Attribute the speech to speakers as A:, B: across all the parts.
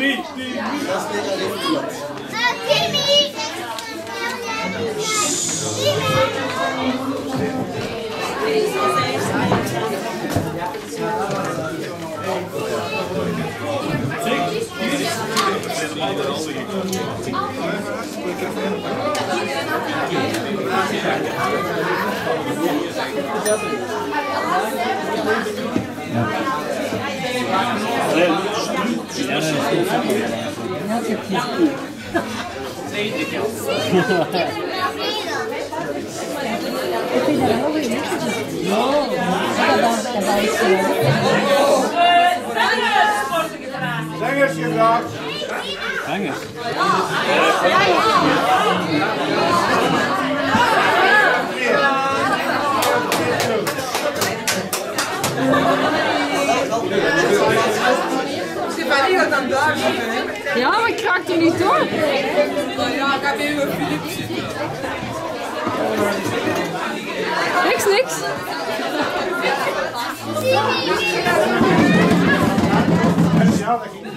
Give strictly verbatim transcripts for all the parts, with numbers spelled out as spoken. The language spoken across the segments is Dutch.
A: Timmy!
B: Timmy!
A: Zangers gevraagd.
C: Zangers?
D: Stefanie gaat dan daar zitten, hè?
E: Ja, maar ik raak er niet door.
D: Ja, ik heb even Filip zitten.
E: Niks, niks.
A: Ja, dat ging.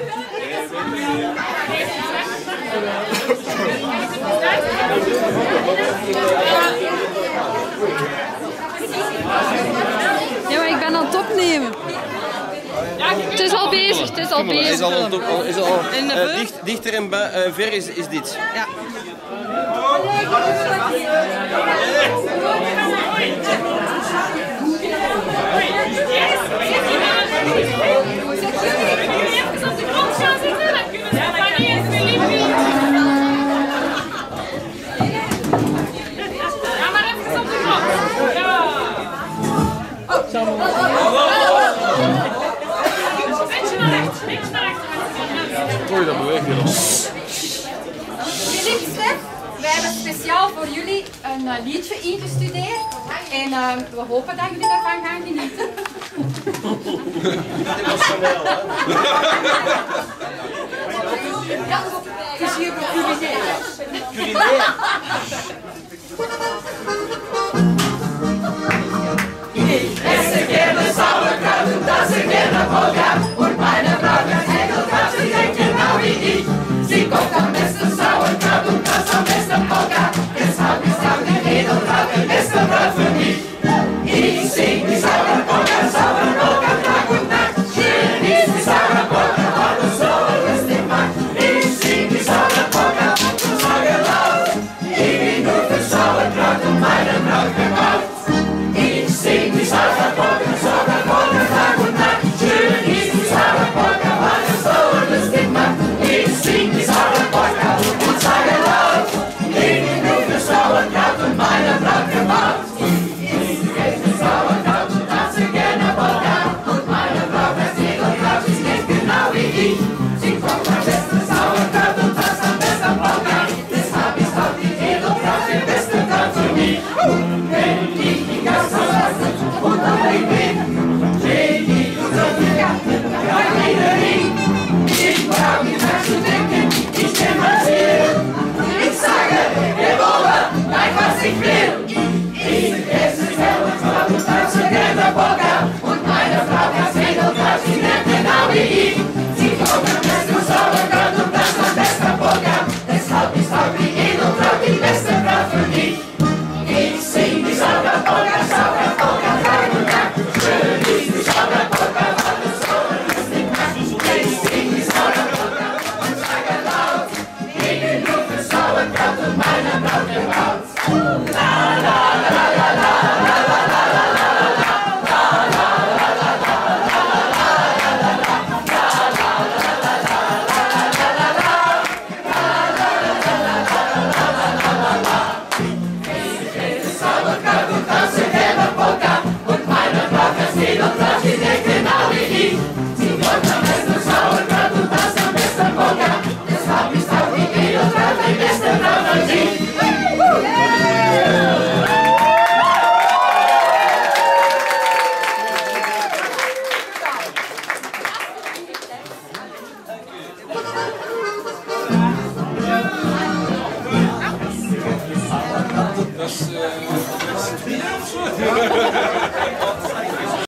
E: Ja, maar ik ben aan het opnemen. Het is al bezig, het is al bezig.
F: Is al, al, is al
E: In de
F: uh, dicht, dichter en uh, ver is, is dit.
E: Ja.
F: Oei, dat beweegt hier nog.
G: Filip, Stef, wij hebben speciaal voor jullie een uh, liedje ingestudeerd. En uh, we hopen dat jullie daarvan gaan genieten.
F: Dit was zo wel, hè?
G: Ja, het is hier voor culinair.
F: Culinair.